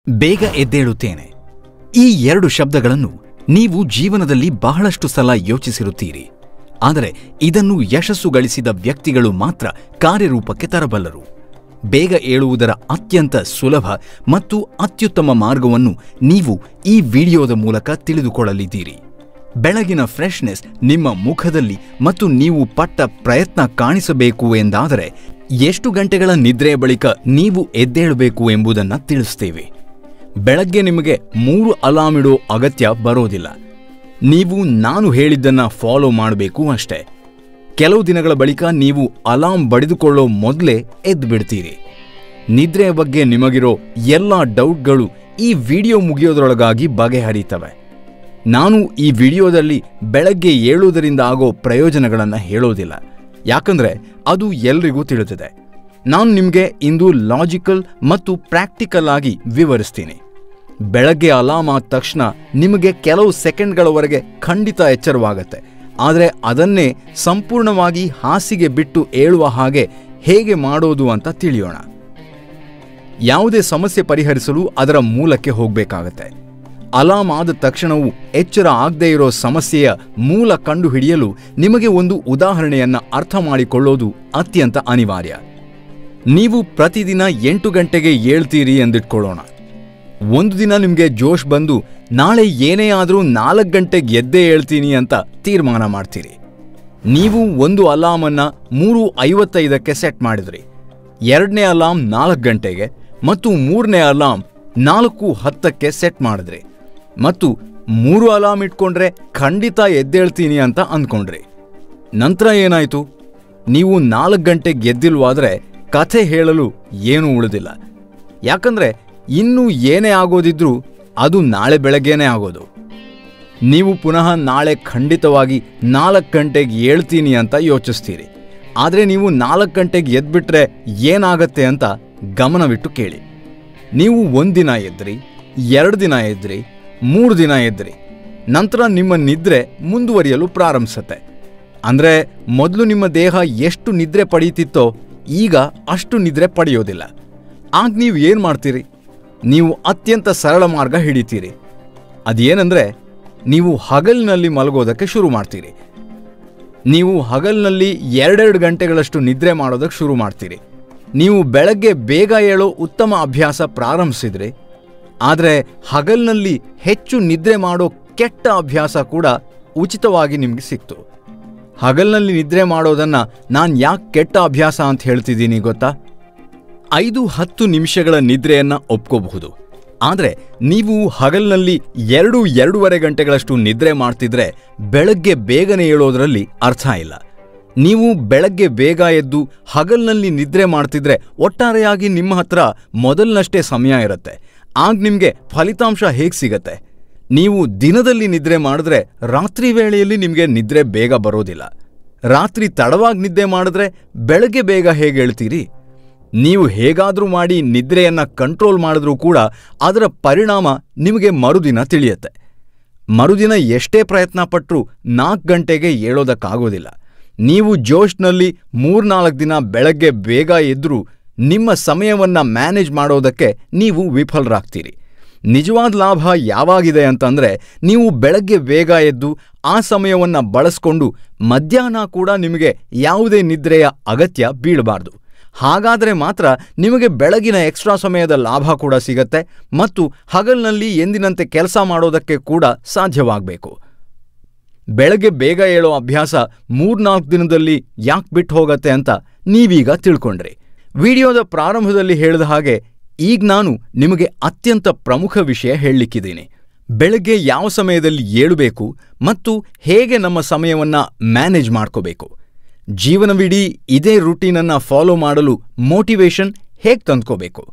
ಬೇಗ ಎದ್ದೇಳುತ್ತೇನೆ. ಈ ಎರಡು ಶಬ್ದಗಳನ್ನು ನೀವು ಜೀವನದಲ್ಲಿ ಬಹಳಷ್ಟು ಸಲ ಯೋಚಿಸಿರುತ್ತೀರಿ. ಆದರೆ ಇದನ್ನು ಯಶಸ್ಸು ಗಳಿಸಿದ ವ್ಯಕ್ತಿಗಳು ಮಾತ್ರ ಕಾರ್ಯರೂಪಕ್ಕೆ ತರಬಲ್ಲರು. ಬೇಗ ಏಳುವುದರ ಅತ್ಯಂತ ಸುಲಭ ಮತ್ತು ಅತ್ಯುತ್ತಮ ಮಾರ್ಗವನ್ನು ನೀವು ಈ ವಿಡಿಯೋದ ಮೂಲಕ ತಿಳಿದುಕೊಳ್ಳಲಿದ್ದೀರಿ. ಬೆಳಗಿನ ಫ್ರೆಶ್ನೆಸ್ ನಿಮ್ಮ ಮುಖದಲ್ಲಿ ಮತ್ತು ನೀವು ಪಟ್ಟ ಪ್ರಯತ್ನ ಕಾಣಿಸಬೇಕು ಎಂದಾದರೆ ಎಷ್ಟು ಗಂಟೆಗಳ ನಿದ್ರೆಯ ಬಳಿಕ ನೀವು ಎದ್ದೇಳಬೇಕು ಎಂಬುದನ್ನು ತಿಳಿಸ್ತೇವೆ. ಬೆಳಗ್ಗೆ ನಿಮಗೆ 3 ಅಲಾರ್ಮ್ ಇಡೋ ಅಗತ್ಯ ಬರೋದಿಲ್ಲ. ನೀವು ನಾನು ಹೇಳಿದ್ದನ್ನು ಫಾಲೋ ಮಾಡಬೇಕು ಅಷ್ಟೇ. ಕೆಲವು ದಿನಗಳ ಬಳಿಕ ನೀವು ಅಲಾರ್ಮ್ ಬಡಿದುಕೊಳ್ಳೋ ಮೊದಲೇ ಎದ್ದು ಬಿಡ್ತೀರಿ. ನಿದ್ರೆಯ ಬಗ್ಗೆ ನಿಮಗಿರೋ ಎಲ್ಲ ಡೌಟ್ಗಳು ಈ ವಿಡಿಯೋ ಮುಗಿಯೋದ್ರೊಳಗಾಗಿ ಬಗೆಹರಿತವೆ. ನಾನು ಈ ವಿಡಿಯೋದಲ್ಲಿ ಬೆಳಗ್ಗೆ ಏಳುವುದರಿಂದ ಆಗೋ ಪ್ರಯೋಜನಗಳನ್ನು ಹೇಳೋದಿಲ್ಲ, ಯಾಕಂದರೆ ಅದು ಎಲ್ರಿಗೂ ತಿಳಿದಿದೆ. ನಾನು ನಿಮಗೆ ಇಂದು ಲಾಜಿಕಲ್ ಮತ್ತು ಪ್ರಾಕ್ಟಿಕಲ್ ಆಗಿ ವಿವರಿಸ್ತೀನಿ. ಬೆಳಗ್ಗೆ ಅಲಾರ್ಮ್ ಆದ ತಕ್ಷಣ ನಿಮಗೆ ಕೆಲವು ಸೆಕೆಂಡ್ಗಳವರೆಗೆ ಖಂಡಿತ ಎಚ್ಚರವಾಗತ್ತೆ, ಆದರೆ ಅದನ್ನೇ ಸಂಪೂರ್ಣವಾಗಿ ಹಾಸಿಗೆ ಬಿಟ್ಟು ಏಳುವ ಹಾಗೆ ಹೇಗೆ ಮಾಡೋದು ಅಂತ ತಿಳಿಯೋಣ. ಯಾವುದೇ ಸಮಸ್ಯೆ ಪರಿಹರಿಸಲು ಅದರ ಮೂಲಕ್ಕೆ ಹೋಗಬೇಕಾಗತ್ತೆ. ಅಲಾರ್ಮ್ ಆದ ತಕ್ಷಣವೂ ಎಚ್ಚರ ಆಗದೇ ಇರೋ ಸಮಸ್ಯೆಯ ಮೂಲ ಕಂಡುಹಿಡಿಯಲು ನಿಮಗೆ ಒಂದು ಉದಾಹರಣೆಯನ್ನು ಅರ್ಥ ಮಾಡಿಕೊಳ್ಳೋದು ಅತ್ಯಂತ ಅನಿವಾರ್ಯ. ನೀವು ಪ್ರತಿದಿನ 8 ಗಂಟೆಗೆ ಏಳ್ತೀರಿ ಎಂದಿಟ್ಕೊಳ್ಳೋಣ. ಒಂದು ದಿನ ನಿಮಗೆ ಜೋಶ್ ಬಂದು ನಾಳೆ ಏನೇ ಆದರೂ 4 ಗಂಟೆಗೆ ಎದ್ದೇ ಏಳ್ತೀನಿ ಅಂತ ತೀರ್ಮಾನ ಮಾಡ್ತೀರಿ. ನೀವು ಒಂದು ಅಲಾರ್ಮನ್ನು 3:55ಕ್ಕೆ ಸೆಟ್ ಮಾಡಿದ್ರಿ, ಎರಡನೇ ಅಲಾರ್ಮ್ 4 ಗಂಟೆಗೆ ಮತ್ತು ಮೂರನೇ ಅಲಾರ್ಮ್ 4:10ಕ್ಕೆ ಸೆಟ್ ಮಾಡಿದ್ರಿ ಮತ್ತು 3 ಅಲಾರ್ಮ್ ಇಟ್ಕೊಂಡ್ರೆ ಖಂಡಿತ ಎದ್ದೇಳ್ತೀನಿ ಅಂತ ಅಂದ್ಕೊಂಡ್ರಿ. ನಂತರ ಏನಾಯಿತು? ನೀವು 4 ಗಂಟೆಗೆ ಎದ್ದಿಲ್ವಾದರೆ ಕಥೆ ಹೇಳಲು ಏನೂ ಉಳಿದಿಲ್ಲ, ಯಾಕಂದರೆ ಇನ್ನೂ ಏನೇ ಆಗೋದಿದ್ರೂ ಅದು ನಾಳೆ ಬೆಳಗ್ಗೆನೇ ಆಗೋದು. ನೀವು ಪುನಃ ನಾಳೆ ಖಂಡಿತವಾಗಿ 4 ಗಂಟೆಗೆ ಏಳ್ತೀನಿ ಅಂತ ಯೋಚಿಸ್ತೀರಿ. ಆದರೆ ನೀವು 4 ಗಂಟೆಗೆ ಎದ್ಬಿಟ್ರೆ ಏನಾಗತ್ತೆ ಅಂತ ಗಮನವಿಟ್ಟು ಕೇಳಿ. ನೀವು 1 ದಿನ ಎದ್ರಿ, 2 ದಿನ ಎದ್ರಿ, 3 ದಿನ ಎದ್ರಿ, ನಂತರ ನಿಮ್ಮ ನಿದ್ರೆ ಮುಂದುವರಿಯಲು ಪ್ರಾರಂಭಿಸುತ್ತೆ. ಅಂದರೆ ಮೊದಲು ನಿಮ್ಮ ದೇಹ ಎಷ್ಟು ನಿದ್ರೆ ಪಡೆಯುತ್ತಿತ್ತೋ ಈಗ ಅಷ್ಟು ನಿದ್ರೆ ಪಡೆಯೋದಿಲ್ಲ. ಆಗ ನೀವು ಏನು ಮಾಡ್ತೀರಿ? ನೀವು ಅತ್ಯಂತ ಸರಳ ಮಾರ್ಗ ಹಿಡಿತೀರಿ. ಅದೇನೆಂದರೆ ನೀವು ಹಗಲಿನಲ್ಲಿ ಮಲಗೋದಕ್ಕೆ ಶುರು ಮಾಡ್ತೀರಿ. ನೀವು ಹಗಲಿನಲ್ಲಿ 2 ಗಂಟೆಗಳಷ್ಟು ನಿದ್ರೆ ಮಾಡೋದಕ್ಕೆ ಶುರು ಮಾಡ್ತೀರಿ. ನೀವು ಬೆಳಗ್ಗೆ ಬೇಗ ಏಳೋ ಉತ್ತಮ ಅಭ್ಯಾಸ ಪ್ರಾರಂಭಿಸಿದ್ರಿ, ಆದರೆ ಹಗಲಿನಲ್ಲಿ ಹೆಚ್ಚು ನಿದ್ರೆ ಮಾಡೋ ಕೆಟ್ಟ ಅಭ್ಯಾಸ ಕೂಡ ಉಚಿತವಾಗಿ ನಿಮಗೆ ಸಿಕ್ತು. ಹಗಲಿನಲ್ಲಿ ನಿದ್ರೆ ಮಾಡೋದನ್ನು ನಾನು ಯಾಕೆ ಕೆಟ್ಟ ಅಭ್ಯಾಸ ಅಂತ ಹೇಳ್ತಿದ್ದೀನಿ ಗೊತ್ತಾ? 5-10 ನಿಮಿಷಗಳ ನಿದ್ರೆಯನ್ನು ಒಪ್ಕೋಬಹುದು, ಆದರೆ ನೀವು ಹಗಲಿನಲ್ಲಿ 2-2.5 ಗಂಟೆಗಳಷ್ಟು ನಿದ್ರೆ ಮಾಡ್ತಿದ್ರೆ ಬೆಳಗ್ಗೆ ಬೇಗನೆ ಏಳೋದ್ರಲ್ಲಿ ಅರ್ಥ ಇಲ್ಲ. ನೀವು ಬೆಳಗ್ಗೆ ಬೇಗ ಎದ್ದು ಹಗಲಿನಲ್ಲಿ ನಿದ್ರೆ ಮಾಡ್ತಿದ್ರೆ ಒಟ್ಟಾರೆಯಾಗಿ ನಿಮ್ಮ ಹತ್ರ ಮೊದಲಿನಷ್ಟೇ ಸಮಯ ಇರುತ್ತೆ. ಆಗ ನಿಮಗೆ ಫಲಿತಾಂಶ ಹೇಗೆ ಸಿಗತ್ತೆ? ನೀವು ದಿನದಲ್ಲಿ ನಿದ್ರೆ ಮಾಡಿದ್ರೆ ರಾತ್ರಿ ವೇಳೆಯಲ್ಲಿ ನಿಮಗೆ ನಿದ್ರೆ ಬೇಗ ಬರೋದಿಲ್ಲ. ರಾತ್ರಿ ತಡವಾಗಿ ನಿದ್ದೆ ಮಾಡಿದ್ರೆ ಬೆಳಗ್ಗೆ ಬೇಗ ಹೇಗೆ ಹೇಳ್ತೀರಿ? ನೀವು ಹೇಗಾದರೂ ಮಾಡಿ ನಿದ್ರೆಯನ್ನು ಕಂಟ್ರೋಲ್ ಮಾಡಿದ್ರೂ ಕೂಡ ಅದರ ಪರಿಣಾಮ ನಿಮಗೆ ಮರುದಿನ ತಿಳಿಯುತ್ತೆ. ಮರುದಿನ ಎಷ್ಟೇ ಪ್ರಯತ್ನ ಪಟ್ಟರೂ 4 ಗಂಟೆಗೆ ಏಳೋದಕ್ಕಾಗೋದಿಲ್ಲ. ನೀವು ಜೋಶ್ನಲ್ಲಿ 3-4 ದಿನ ಬೆಳಗ್ಗೆ ಬೇಗ ಎದ್ದರೂ ನಿಮ್ಮ ಸಮಯವನ್ನು ಮ್ಯಾನೇಜ್ ಮಾಡೋದಕ್ಕೆ ನೀವು ವಿಫಲರಾಗ್ತೀರಿ. ನಿಜವಾದ ಲಾಭ ಯಾವಾಗಿದೆ ಅಂತಂದರೆ, ನೀವು ಬೆಳಗ್ಗೆ ಬೇಗ ಎದ್ದು ಆ ಸಮಯವನ್ನು ಬಳಸ್ಕೊಂಡು ಮಧ್ಯಾಹ್ನ ಕೂಡ ನಿಮಗೆ ಯಾವುದೇ ನಿದ್ರೆಯ ಅಗತ್ಯ ಬೀಳಬಾರ್ದು. ಹಾಗಾದರೆ ಮಾತ್ರ ನಿಮಗೆ ಬೆಳಗಿನ ಎಕ್ಸ್ಟ್ರಾ ಸಮಯದ ಲಾಭ ಕೂಡ ಸಿಗತ್ತೆ ಮತ್ತು ಹಗಲಿನಲ್ಲಿ ಎಂದಿನಂತೆ ಕೆಲಸ ಮಾಡೋದಕ್ಕೆ ಕೂಡ ಸಾಧ್ಯವಾಗಬೇಕು. ಬೆಳಗ್ಗೆ ಬೇಗ ಏಳೋ ಅಭ್ಯಾಸ 3-4 ದಿನದಲ್ಲಿ ಯಾಕೆ ಬಿಟ್ಟು ಹೋಗತ್ತೆ ಅಂತ ನೀವೀಗ ತಿಳ್ಕೊಂಡ್ರಿ. ವಿಡಿಯೋದ ಪ್ರಾರಂಭದಲ್ಲಿ ಹೇಳಿದ ಹಾಗೆ ಈಗ ನಾನು ನಿಮಗೆ ಅತ್ಯಂತ ಪ್ರಮುಖ ವಿಷಯ ಹೇಳಲಿಕ್ಕಿದ್ದೀನಿ. ಬೆಳಗ್ಗೆ ಯಾವ ಸಮಯದಲ್ಲಿ ಏಳಬೇಕು ಮತ್ತು ಹೇಗೆ ನಮ್ಮ ಸಮಯವನ್ನು ಮ್ಯಾನೇಜ್ ಮಾಡ್ಕೋಬೇಕು. ಜೀವನವಿಡೀ ಇದೇ ರೂಟೀನನ್ನು ಫಾಲೋ ಮಾಡಲು ಮೋಟಿವೇಶನ್ ಹೇಗೆ ತಂದ್ಕೋಬೇಕು.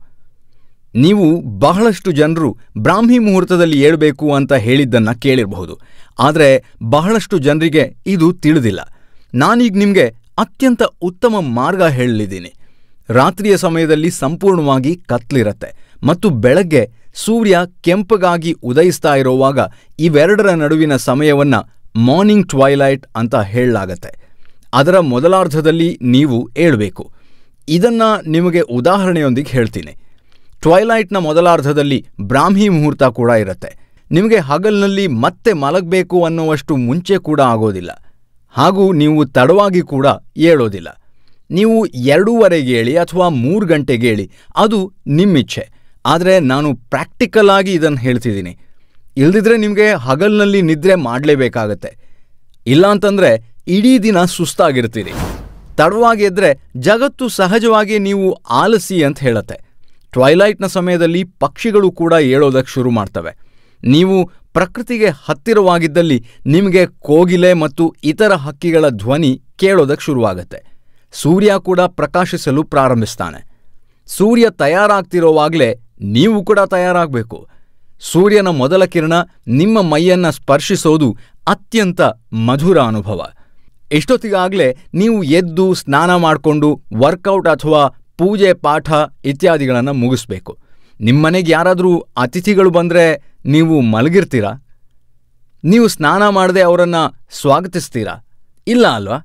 ನೀವು ಬಹಳಷ್ಟು ಜನರು ಬ್ರಾಹ್ಮಿ ಮುಹೂರ್ತದಲ್ಲಿ ಏಳಬೇಕು ಅಂತ ಹೇಳಿದ್ದನ್ನು ಕೇಳಿರಬಹುದು, ಆದರೆ ಬಹಳಷ್ಟು ಜನರಿಗೆ ಇದು ತಿಳಿದಿಲ್ಲ. ನಾನೀಗ ನಿಮಗೆ ಅತ್ಯಂತ ಉತ್ತಮ ಮಾರ್ಗ ಹೇಳಲಿದ್ದೀನಿ. ರಾತ್ರಿಯ ಸಮಯದಲ್ಲಿ ಸಂಪೂರ್ಣವಾಗಿ ಕತ್ಲಿರತ್ತೆ ಮತ್ತು ಬೆಳಗ್ಗೆ ಸೂರ್ಯ ಕೆಂಪಗಾಗಿ ಉದಯಿಸ್ತಾ ಇರೋವಾಗ ಇವೆರಡರ ನಡುವಿನ ಸಮಯವನ್ನು ಮಾರ್ನಿಂಗ್ ಟ್ವೈಲೈಟ್ ಅಂತ ಹೇಳಲಾಗತ್ತೆ. ಅದರ ಮೊದಲಾರ್ಧದಲ್ಲಿ ನೀವು ಏಳಬೇಕು. ಇದನ್ನು ನಿಮಗೆ ಉದಾಹರಣೆಯೊಂದಿಗೆ ಹೇಳ್ತೀನಿ. ಟ್ವೈಲೈಟ್ನ ಮೊದಲಾರ್ಧದಲ್ಲಿ ಬ್ರಾಹ್ಮಿ ಮುಹೂರ್ತ ಕೂಡ ಇರುತ್ತೆ. ನಿಮಗೆ ಹಗಲಿನಲ್ಲಿ ಮತ್ತೆ ಮಲಗಬೇಕು ಅನ್ನುವಷ್ಟು ಮುಂಚೆ ಕೂಡ ಆಗೋದಿಲ್ಲ, ಹಾಗೂ ನೀವು ತಡವಾಗಿ ಕೂಡ ಏಳೋದಿಲ್ಲ. ನೀವು 2:15 ಹೇಳಿ ಅಥವಾ 3 ಗಂಟೆಗೆ ಹೇಳಿ, ಅದು ನಿಮ್ಮಿಚ್ಛೆ. ಆದರೆ ನಾನು ಪ್ರಾಕ್ಟಿಕಲ್ ಆಗಿ ಇದನ್ನು ಹೇಳ್ತಿದ್ದೀನಿ. ಇಲ್ದಿದ್ರೆ ನಿಮಗೆ ಹಗಲಿನಲ್ಲಿ ನಿದ್ರೆ ಮಾಡಲೇಬೇಕಾಗತ್ತೆ. ಇಲ್ಲಾಂತಂದರೆ ಇಡೀ ದಿನ ಸುಸ್ತಾಗಿರ್ತೀರಿ. ತಡವಾಗಿ ಎದ್ದರೆ ಜಗತ್ತು ಸಹಜವಾಗಿ ನೀವು ಆಲಸಿ ಅಂತ ಹೇಳುತ್ತೆ. ಟ್ವೈಲೈಟ್ನ ಸಮಯದಲ್ಲಿ ಪಕ್ಷಿಗಳು ಕೂಡ ಏಳೋದಕ್ಕೆ ಶುರು ಮಾಡ್ತವೆ. ನೀವು ಪ್ರಕೃತಿಗೆ ಹತ್ತಿರವಾಗಿದ್ದಲ್ಲಿ ನಿಮಗೆ ಕೋಗಿಲೆ ಮತ್ತು ಇತರ ಹಕ್ಕಿಗಳ ಧ್ವನಿ ಕೇಳೋದಕ್ಕೆ ಶುರುವಾಗತ್ತೆ. ಸೂರ್ಯ ಕೂಡ ಪ್ರಕಾಶಿಸಲು ಪ್ರಾರಂಭಿಸ್ತಾನೆ. ಸೂರ್ಯ ತಯಾರಾಗ್ತಿರೋವಾಗಲೇ ನೀವು ಕೂಡ ತಯಾರಾಗಬೇಕು. ಸೂರ್ಯನ ಮೊದಲ ಕಿರಣ ನಿಮ್ಮ ಮೈಯನ್ನು ಸ್ಪರ್ಶಿಸೋದು ಅತ್ಯಂತ ಮಧುರ ಅನುಭವ. ಇಷ್ಟೊತ್ತಿಗಾಗಲೇ ನೀವು ಎದ್ದು ಸ್ನಾನ ಮಾಡಿಕೊಂಡು ವರ್ಕೌಟ್ ಅಥವಾ ಪೂಜೆ ಪಾಠ ಇತ್ಯಾದಿಗಳನ್ನು ಮುಗಿಸ್ಬೇಕು. ನಿಮ್ಮನೆಗೆ ಯಾರಾದರೂ ಅತಿಥಿಗಳು ಬಂದರೆ ನೀವು ಮಲಗಿರ್ತೀರಾ? ನೀವು ಸ್ನಾನ ಮಾಡದೆ ಅವರನ್ನು ಸ್ವಾಗತಿಸ್ತೀರಾ? ಇಲ್ಲ ಅಲ್ವಾ?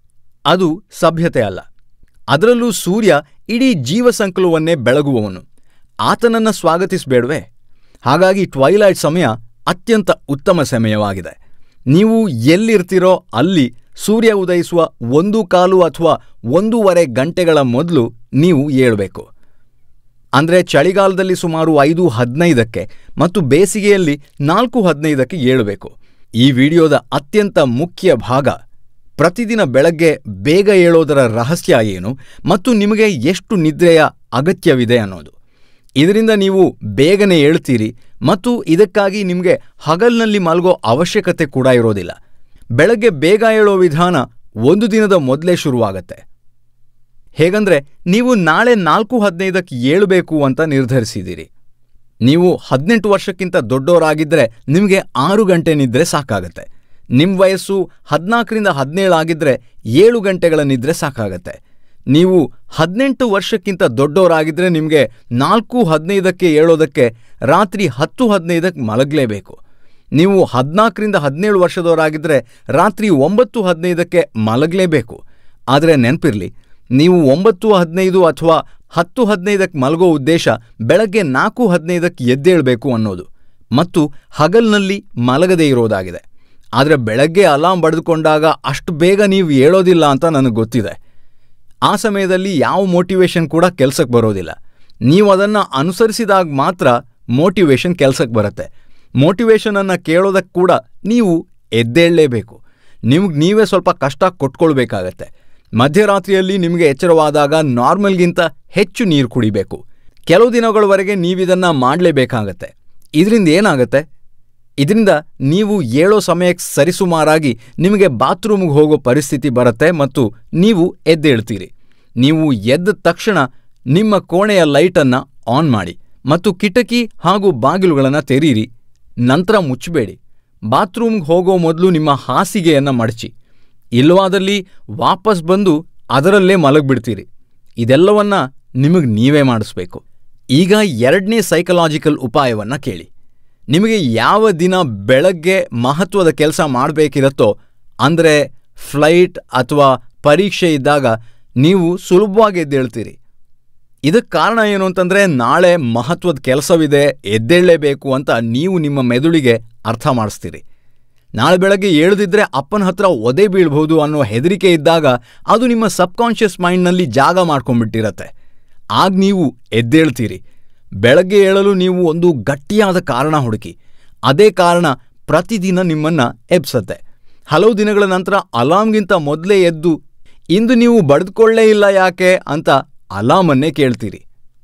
ಅದು ಸಭ್ಯತೆ ಅಲ್ಲ. ಅದರಲ್ಲೂ ಸೂರ್ಯ ಇಡೀ ಜೀವಸಂಕುಲವನ್ನೇ ಬೆಳಗುವವನು. ಆತನನ್ನು ಸ್ವಾಗತಿಸಬೇಡವೇ? ಹಾಗಾಗಿ ಟ್ವೈಲೈಟ್ ಸಮಯ ಅತ್ಯಂತ ಉತ್ತಮ ಸಮಯವಾಗಿದೆ. ನೀವು ಎಲ್ಲಿರ್ತೀರೋ ಅಲ್ಲಿ ಸೂರ್ಯ ಉದಯಿಸುವ 1:15 ಅಥವಾ 1:15 ಗಂಟೆಗಳ ಮೊದಲು ನೀವು ಏಳಬೇಕು. ಅಂದರೆ ಚಳಿಗಾಲದಲ್ಲಿ ಸುಮಾರು 5:15ಕ್ಕೆ ಮತ್ತು ಬೇಸಿಗೆಯಲ್ಲಿ 4:15ಕ್ಕೆ ಏಳಬೇಕು. ಈ ವಿಡಿಯೋದ ಅತ್ಯಂತ ಮುಖ್ಯ ಭಾಗ ಪ್ರತಿದಿನ ಬೆಳಗ್ಗೆ ಬೇಗ ಏಳೋದರ ರಹಸ್ಯ ಏನು ಮತ್ತು ನಿಮಗೆ ಎಷ್ಟು ನಿದ್ರೆಯ ಅಗತ್ಯವಿದೆ ಅನ್ನೋದು. ಇದರಿಂದ ನೀವು ಬೇಗನೆ ಏಳ್ತೀರಿ ಮತ್ತು ಇದಕ್ಕಾಗಿ ನಿಮಗೆ ಹಗಲಿನಲ್ಲಿ ಮಲಗೋ ಅವಶ್ಯಕತೆ ಕೂಡ ಇರೋದಿಲ್ಲ. ಬೆಳಗ್ಗೆ ಬೇಗ ಏಳೋ ವಿಧಾನ ಒಂದು ದಿನದ ಮೊದಲೇ ಶುರುವಾಗತ್ತೆ. ಹೇಗಂದ್ರೆ, ನೀವು ನಾಳೆ 4:15ಕ್ಕೆ ಏಳಬೇಕು ಅಂತ ನಿರ್ಧರಿಸಿದ್ದೀರಿ. ನೀವು 18 ವರ್ಷಕ್ಕಿಂತ ದೊಡ್ಡವರಾಗಿದ್ದರೆ ನಿಮಗೆ 6 ಗಂಟೆ ನಿದ್ರೆ ಸಾಕಾಗತ್ತೆ. ನಿಮ್ಮ ವಯಸ್ಸು 14ರಿಂದ 17 ಆಗಿದ್ದರೆ 7 ಗಂಟೆಗಳ ನಿದ್ರೆ ಸಾಕಾಗತ್ತೆ. ನೀವು 18 ವರ್ಷಕ್ಕಿಂತ ದೊಡ್ಡವರಾಗಿದ್ದರೆ ನಿಮಗೆ 4:15ಕ್ಕೆ ಏಳೋದಕ್ಕೆ ರಾತ್ರಿ 10:15ಕ್ಕೆ ಮಲಗಲೇಬೇಕು. ನೀವು 14ರಿಂದ 17 ವರ್ಷದವರಾಗಿದ್ದರೆ ರಾತ್ರಿ 9:15ಕ್ಕೆ ಮಲಗಲೇಬೇಕು. ಆದರೆ ನೆನಪಿರಲಿ, ನೀವು 9:15 ಅಥವಾ 10:15ಕ್ಕೆ ಮಲಗೋ ಉದ್ದೇಶ ಬೆಳಗ್ಗೆ 4:15ಕ್ಕೆ ಎದ್ದೇಳಬೇಕು ಅನ್ನೋದು ಮತ್ತು ಹಗಲಿನಲ್ಲಿ ಮಲಗದೇ ಇರೋದಾಗಿದೆ. ಆದರೆ ಬೆಳಗ್ಗೆ ಅಲಾರ್ಮ್ ಬಡಿದುಕೊಂಡಾಗ ಅಷ್ಟು ಬೇಗ ನೀವು ಏಳೋದಿಲ್ಲ ಅಂತ ನನಗೆ ಗೊತ್ತಿದೆ. ಆ ಸಮಯದಲ್ಲಿ ಯಾವ ಮೋಟಿವೇಶನ್ ಕೂಡ ಕೆಲಸಕ್ಕೆ ಬರೋದಿಲ್ಲ. ನೀವು ಅದನ್ನು ಅನುಸರಿಸಿದಾಗ ಮಾತ್ರ ಮೋಟಿವೇಶನ್ ಕೆಲಸಕ್ಕೆ ಬರುತ್ತೆ. ಮೋಟಿವೇಶನನ್ನು ಕೇಳೋದಕ್ಕೆ ಕೂಡ ನೀವು ಎದ್ದೇಳಲೇಬೇಕು. ನಿಮ್ಗೆ ನೀವೇ ಸ್ವಲ್ಪ ಕಷ್ಟ ಕೊಟ್ಕೊಳ್ಬೇಕಾಗತ್ತೆ. ಮಧ್ಯರಾತ್ರಿಯಲ್ಲಿ ನಿಮಗೆ ಎಚ್ಚರವಾದಾಗ ನಾರ್ಮಲ್ಗಿಂತ ಹೆಚ್ಚು ನೀರು ಕುಡಿಬೇಕು. ಕೆಲವು ದಿನಗಳವರೆಗೆ ನೀವಿದನ್ನು ಮಾಡಲೇಬೇಕಾಗತ್ತೆ. ಇದರಿಂದ ಏನಾಗುತ್ತೆ? ಇದರಿಂದ ನೀವು ಏಳೋ ಸಮಯಕ್ಕೆ ಸರಿಸುಮಾರಾಗಿ ನಿಮಗೆ ಬಾತ್ರೂಮ್ಗೆ ಹೋಗೋ ಪರಿಸ್ಥಿತಿ ಬರುತ್ತೆ ಮತ್ತು ನೀವು ಎದ್ದೇಳ್ತೀರಿ. ನೀವು ಎದ್ದ ತಕ್ಷಣ ನಿಮ್ಮ ಕೋಣೆಯ ಲೈಟನ್ನು ಆನ್ ಮಾಡಿ ಮತ್ತು ಕಿಟಕಿ ಹಾಗೂ ಬಾಗಿಲುಗಳನ್ನು ತೆರೀರಿ. ನಂತರ ಮುಚ್ಚಬೇಡಿ. ಬಾತ್ರೂಮ್ಗೆ ಹೋಗೋ ಮೊದಲು ನಿಮ್ಮ ಹಾಸಿಗೆಯನ್ನು ಮಡಚಿ. ಇಲ್ಲವಾದಲ್ಲಿ ವಾಪಸ್ ಬಂದು ಅದರಲ್ಲೇ ಮಲಗಿಬಿಡ್ತೀರಿ. ಇದೆಲ್ಲವನ್ನ ನಿಮಗೆ ನೀವೇ ಮಾಡಿಸ್ಬೇಕು. ಈಗ 2ನೇ ಸೈಕಲಾಜಿಕಲ್ ಉಪಾಯವನ್ನು ಕೇಳಿ. ನಿಮಗೆ ಯಾವ ದಿನ ಬೆಳಗ್ಗೆ ಮಹತ್ವದ ಕೆಲಸ ಮಾಡಬೇಕಿರುತ್ತೋ, ಅಂದರೆ ಫ್ಲೈಟ್ ಅಥವಾ ಪರೀಕ್ಷೆ ಇದ್ದಾಗ ನೀವು ಸುಲಭವಾಗಿ ಎದ್ದೇಳ್ತೀರಿ. ಇದಕ್ಕೆ ಕಾರಣ ಏನು ಅಂತಂದರೆ, ನಾಳೆ ಮಹತ್ವದ ಕೆಲಸವಿದೆ, ಎದ್ದೇಳಲೇಬೇಕು ಅಂತ ನೀವು ನಿಮ್ಮ ಮೆದುಳಿಗೆ ಅರ್ಥ ಮಾಡಿಸ್ತೀರಿ. ನಾಳೆ ಬೆಳಗ್ಗೆ ಏಳದಿದ್ದರೆ ಅಪ್ಪನ ಹತ್ರ ಒದೆ ಬೀಳ್ಬೋದು ಅನ್ನೋ ಹೆದರಿಕೆ ಇದ್ದಾಗ ಅದು ನಿಮ್ಮ ಸಬ್ಕಾನ್ಷಿಯಸ್ ಮೈಂಡ್ನಲ್ಲಿ ಜಾಗ ಮಾಡ್ಕೊಂಡ್ಬಿಟ್ಟಿರತ್ತೆ. ಆಗ ನೀವು ಎದ್ದೇಳ್ತೀರಿ. ಬೆಳಗ್ಗೆ ಏಳಲು ನೀವು ಒಂದು ಗಟ್ಟಿಯಾದ ಕಾರಣ ಹುಡುಕಿ. ಅದೇ ಕಾರಣ ಪ್ರತಿದಿನ ನಿಮ್ಮನ್ನು ಎಬ್ಸತ್ತೆ. ಹಲವು ದಿನಗಳ ನಂತರ ಅಲಾರ್ಮ್ಗಿಂತ ಮೊದಲೇ ಎದ್ದು ಇಂದು ನೀವು ಬಡಿದುಕೊಳ್ಳೇ ಇಲ್ಲ ಯಾಕೆ ಅಂತ ಅಲಾರ್ಮನ್ನೇ ಕೇಳ್ತೀರಿ.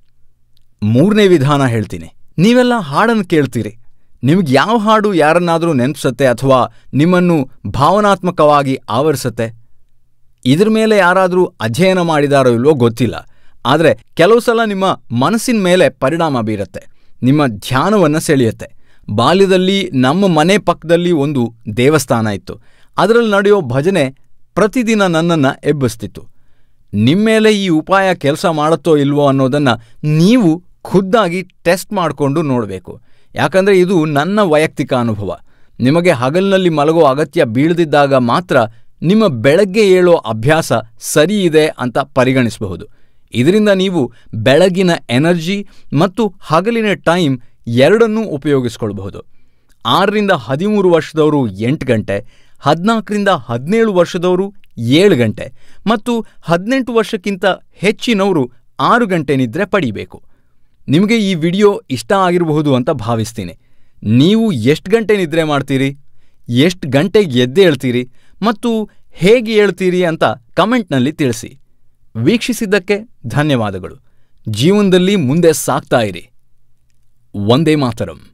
3ನೇ ವಿಧಾನ ಹೇಳ್ತೀನಿ. ನೀವೆಲ್ಲ ಹಾಡನ್ನು ಕೇಳ್ತೀರಿ. ನಿಮ್ಗೆ ಯಾವ ಹಾಡು ಯಾರನ್ನಾದರೂ ನೆನಪಿಸುತ್ತೆ ಅಥವಾ ನಿಮ್ಮನ್ನು ಭಾವನಾತ್ಮಕವಾಗಿ ಆವರಿಸುತ್ತೆ? ಇದ್ರ ಮೇಲೆ ಯಾರಾದರೂ ಅಧ್ಯಯನ ಮಾಡಿದಾರೋ ಇಲ್ವೋ ಗೊತ್ತಿಲ್ಲ. ಆದರೆ ಕೆಲವು ಸಲ ನಿಮ್ಮ ಮನಸ್ಸಿನ ಮೇಲೆ ಪರಿಣಾಮ ಬೀರುತ್ತೆ. ನಿಮ್ಮ ಧ್ಯಾನವನ್ನು ಸೆಳೆಯುತ್ತೆ. ಬಾಲ್ಯದಲ್ಲಿ ನಮ್ಮ ಮನೆ ಪಕ್ಕದಲ್ಲಿ ಒಂದು ದೇವಸ್ಥಾನ ಇತ್ತು. ಅದರಲ್ಲಿ ನಡೆಯೋ ಭಜನೆ ಪ್ರತಿದಿನ ನನ್ನನ್ನು ಎಬ್ಬಿಸ್ತಿತ್ತು. ನಿಮ್ಮೇಲೆ ಈ ಉಪಾಯ ಕೆಲಸ ಮಾಡುತ್ತೋ ಇಲ್ವೋ ಅನ್ನೋದನ್ನು ನೀವು ಖುದ್ದಾಗಿ ಟೆಸ್ಟ್ ಮಾಡಿಕೊಂಡು ನೋಡಬೇಕು. ಯಾಕಂದರೆ ಇದು ನನ್ನ ವೈಯಕ್ತಿಕ ಅನುಭವ. ನಿಮಗೆ ಹಗಲಿನಲ್ಲಿ ಮಲಗೋ ಅಗತ್ಯ ಬೀಳದಿದ್ದಾಗ ಮಾತ್ರ ನಿಮ್ಮ ಬೆಳಗ್ಗೆ ಏಳೋ ಅಭ್ಯಾಸ ಸರಿ ಇದೆ ಅಂತ ಪರಿಗಣಿಸಬಹುದು. ಇದರಿಂದ ನೀವು ಬೆಳಗಿನ ಎನರ್ಜಿ ಮತ್ತು ಹಗಲಿನ ಟೈಮ್ ಎರಡನ್ನೂ ಉಪಯೋಗಿಸಿಕೊಳ್ಳಬಹುದು. 6ರಿಂದ 13 ವರ್ಷದವರು 8 ಗಂಟೆ, 14ರಿಂದ 17 ವರ್ಷದವರು 7 ಗಂಟೆ ಮತ್ತು 18 ವರ್ಷಕ್ಕಿಂತ ಹೆಚ್ಚಿನವರು 6 ಗಂಟೆ ನಿದ್ರೆ ಪಡೀಬೇಕು. ನಿಮಗೆ ಈ ವಿಡಿಯೋ ಇಷ್ಟ ಆಗಿರಬಹುದು ಅಂತ ಭಾವಿಸ್ತೀನಿ. ನೀವು ಎಷ್ಟು ಗಂಟೆ ನಿದ್ರೆ ಮಾಡ್ತೀರಿ, ಎಷ್ಟು ಗಂಟೆಗೆ ಎದ್ದೇಳ್ತೀರಿ ಮತ್ತು ಹೇಗೆ ಹೇಳ್ತೀರಿ ಅಂತ ಕಮೆಂಟ್ನಲ್ಲಿ ತಿಳಿಸಿ. ವೀಕ್ಷಿಸಿದ್ದಕ್ಕೆ ಧನ್ಯವಾದಗಳು. ಜೀವನದಲ್ಲಿ ಮುಂದೆ ಸಾಗ್ತಾ ಇರಿ. ವಂದೇ ಮಾತರಂ.